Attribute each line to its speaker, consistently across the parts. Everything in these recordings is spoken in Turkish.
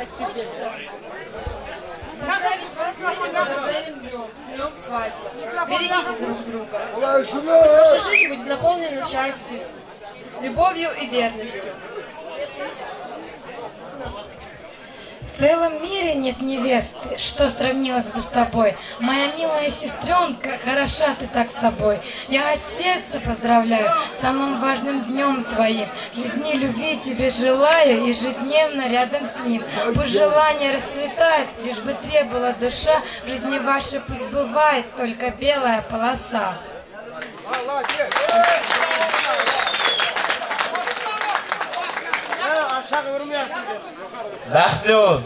Speaker 1: Хочется поздравить вас с этим днем свадьбы. Берегите друг друга. Ваша жизнь будет наполнена счастьем, любовью и верностью.
Speaker 2: В целом мире нет невесты, что сравнилась бы с тобой. Моя милая сестренка, хороша ты так собой. Я от сердца поздравляю с самым важным днем твоим. Жизни любви тебе желаю, ежедневно рядом с ним. Пусть желание расцветает, лишь бы требовала душа. В жизни вашей пусть бывает только белая полоса.
Speaker 3: Baxtli.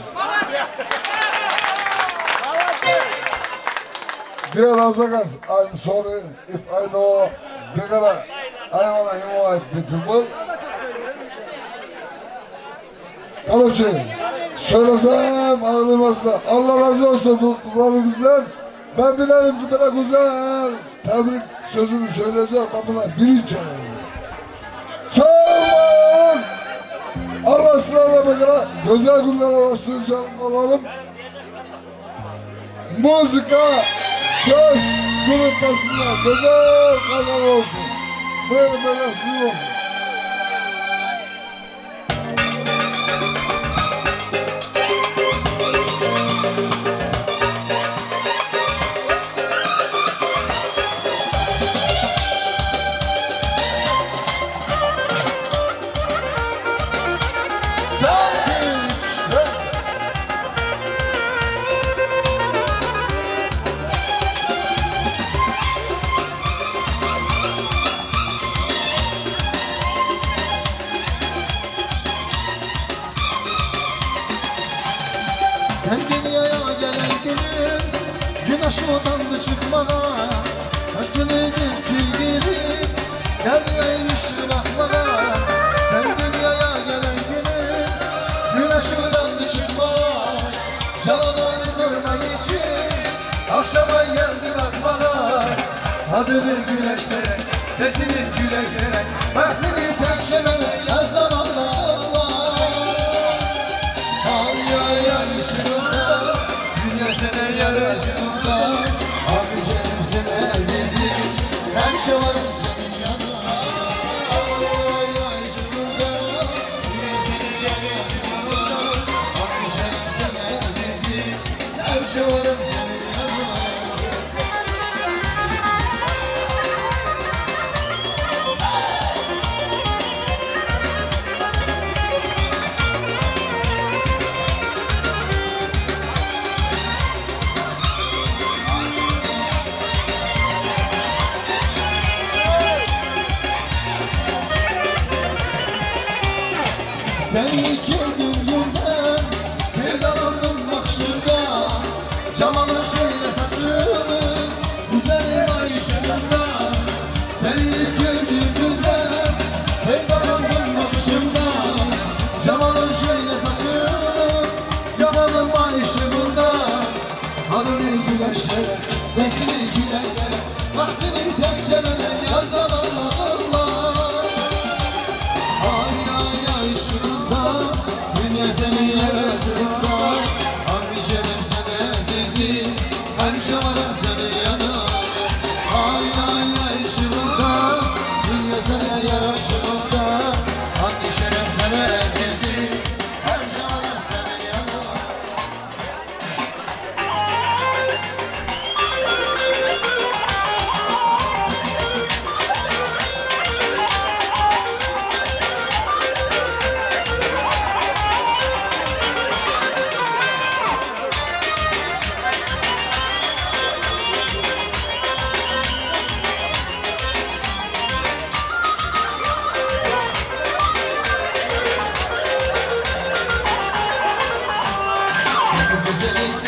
Speaker 4: Dear Azagas, I'm sorry if I know bigger. I want to invite the people. Kalıcı, söylesem ağırlamazlar. Allah razı olsun bu kızlarımızdan. Ben bilerim ki böyle güzel tebrik sözünü söyleyeceğim. Ben buna bilinç alıyorum. Sağ olun. Allah ısrarla bakara güzel günler olsun canım olalım. Müzika, göz gruptasında güzel kazan olsun. Böyle suyun olsun.
Speaker 5: Sen dünyaya gelen günüm, güneş odandı çıkmağa. Aşkını sevgilim, derya işi bakmağa. Sen dünyaya gelen günüm, güneş odandı çıkmağa. Canan görmek için, akşama geldi bakmağa. Adını güneşlere, sesini küleklere, bahtını tek şemene yaz zamanla. Sene yarışımda, abi canım sene azizim, her şey varım senin yanına. Yarışımda, yine senin yarışımda, abi canım sene azizim, her şey varım senin yanına. Seni gördüğümden sevdalandım bakışında. Camalın şöyle saçını, güzelim Ayşe'mden. Seni gördüğümden sevdalandım bakışımdan. Camalın şöyle saçını, güzelim Ayşe'mden. Adını güneşlere, sesini güleylere, vaktini tek şemene yaz zamanla Allah. Seni yarışımda, abi canım seni azizim, her şey varım senin yanına. Ay ay ay şımda, dünya seni yarışımda, abi canım seni azizim, her şey varım senin yanına. Seni